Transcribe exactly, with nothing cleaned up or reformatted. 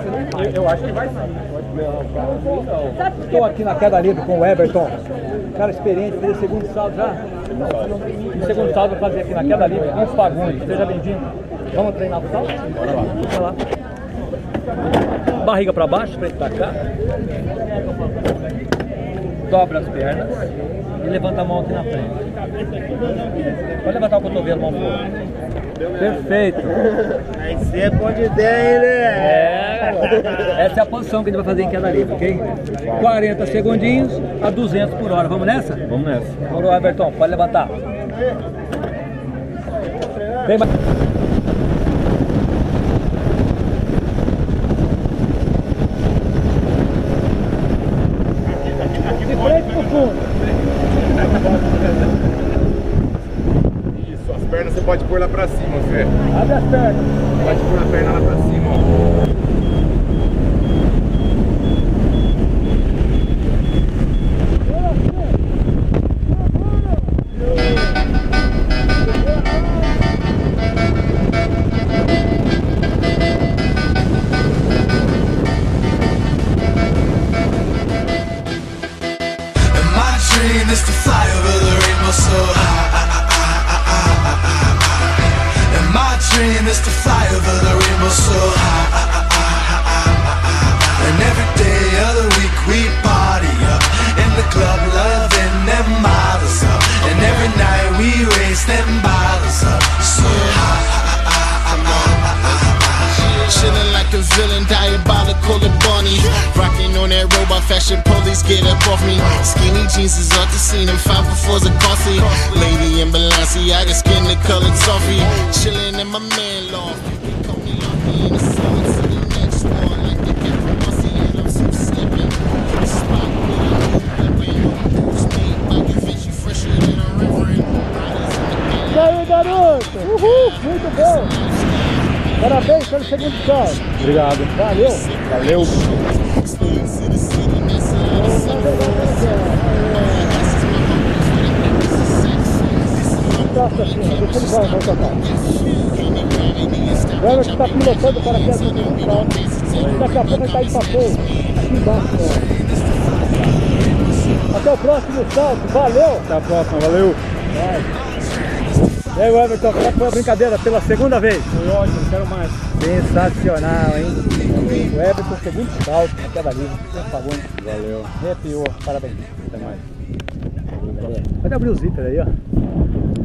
Eu, eu acho que vai sim. Estou aqui na queda livre com o Everton. Cara experiente, fez o segundo salto já. O segundo salto eu fazer aqui na queda livre com os Fagundes. Seja bem-vindo. Vamos treinar o salto? Bora lá. Bora lá. Barriga para baixo, frente para cá. Dobra as pernas e levanta a mão aqui na frente. Pode levantar o cotovelo, mão pro perfeito. Aí você é bom de ideia, né? É, essa é a posição que a gente vai fazer em queda livre, ok? quarenta segundinhos a duzentos por hora. Vamos nessa? Vamos nessa. Vamos lá, Everton, pode levantar. Vem mais. De frente pro fundo. Isso, as pernas você pode pôr lá pra cima, Zé. Abre as pernas. Pode pôr a perna lá pra cima, ó. Is to fly over the rainbow so high. And my dream is to fly over the rainbow so high. And every day of the week we party up in the club, loving them models up. And every night we raise them bottles up so high. Chillin' like a villain, diabolical and bunny. Rockin' on that robot fashion, police get up off me. Skinny jeans is off the scene, and five befores are costly. Lady in Balenciaga, skin the colored toffee. Chillin' in my man loft. They call me Lucky in the sun to the next one. Like the cat from Bossy, and I'm so slippin'. The spot with a new weapon. Who's me? I can fit you fresher than a reverend. Riders in the game. E aí, garoto? Uhul, muito bom. Parabéns pelo segundo salto. Obrigado. Valeu. Valeu. Encosta assim, deixa ele vai, vai tocar. O Everton está pilotando o paraquedas no segundo salto. Daqui a pouco ele está indo para fogo. Aqui embaixo, ó. Até o próximo salto. Valeu. Até a próxima, valeu. Vai. E aí, Everton, como é que foi a brincadeira pela segunda vez? Foi ótimo, quero mais. Sensacional, hein? O Everton, segundo salto, na queda livre, sem Fagundes. Valeu. Arrepiou, parabéns. Até mais. Pode abrir o zíper aí, ó.